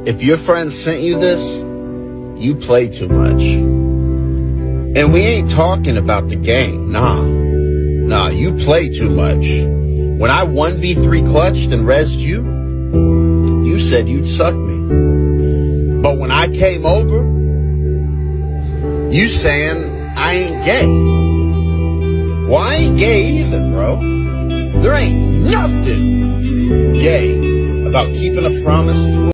If your friend sent you this, you play too much. And we ain't talking about the game, nah, you play too much. When I 1v3 clutched and rezzed you, you said you'd suck me. But when I came over, you saying I ain't gay. Well, I ain't gay either, bro. There ain't nothing gay about keeping a promise to